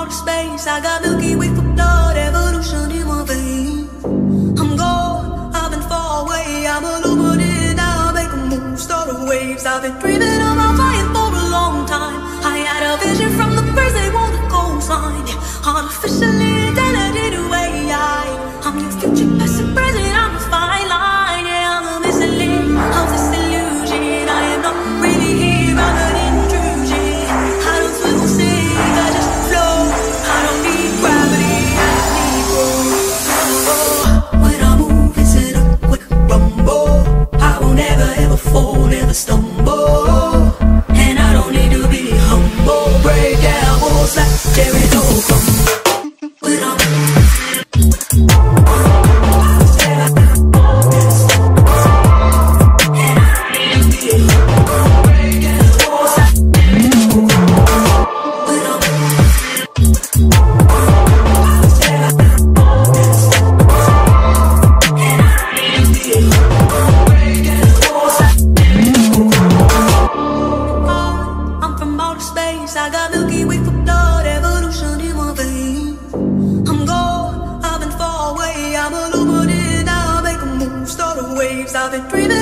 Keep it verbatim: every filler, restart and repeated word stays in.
outer space. I got Milky Way for blood, evolution in my veins. I'm gone, I've been far away. I'm illuminated now, make a move, start a waves. I've been dreaming about flying for a long time. I had a vision from the birds, they want a coastline. Yeah, artificially intelligent way. I, I'm your future, past and present, I'm a fine line. Yeah, I'm a missing link of this illusion. I am not really here, I'm an intrusion. I don't swivel sick, I just float. I don't need gravity, I just need room. When I move, it's in a quick rumble. I won't ever ever fall, never stumble. And I don't need to be humble. Break down walls like Jericho. When I I got Milky Way for blood, evolution in my veins. I'm gone, I've been far away. I'm illuminated now, make a move, start a waves. I've been dreaming